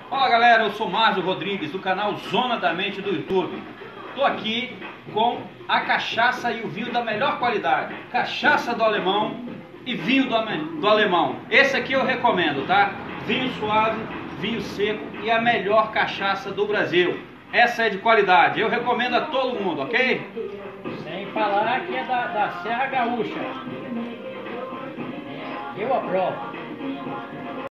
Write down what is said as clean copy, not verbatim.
Fala galera, eu sou Márcio Rodrigues do canal Zona da Mente do YouTube. Estou aqui com a cachaça e o vinho da melhor qualidade. Cachaça do alemão e vinho do alemão. Esse aqui eu recomendo, tá? Vinho suave, vinho seco e a melhor cachaça do Brasil. Essa é de qualidade, eu recomendo a todo mundo, ok? Sem falar que é da Serra Gaúcha. Eu aprovo.